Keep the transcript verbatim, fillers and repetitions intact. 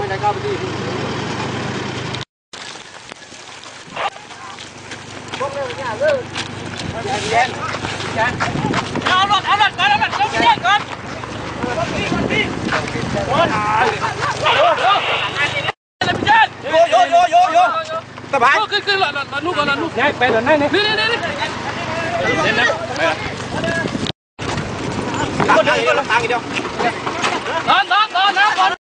ได้เข้าไปที่พวกเรื่องเนี่ยเรื่องเย็นเย็นเอาหลอดเอาหลอดก่อนเอาหลอดเอาเย็นก่อนก่อนพี่ก่อนพี่โอ้ยโยโยโยโยสบายขึ้นขึ้นหลอดหลอดลูกก่อนหลอดลูกไปเดินได้นี่นี่นี่นี่เล่นนะไปละทางเดียวทางเดียว นอนนอนนอนนอน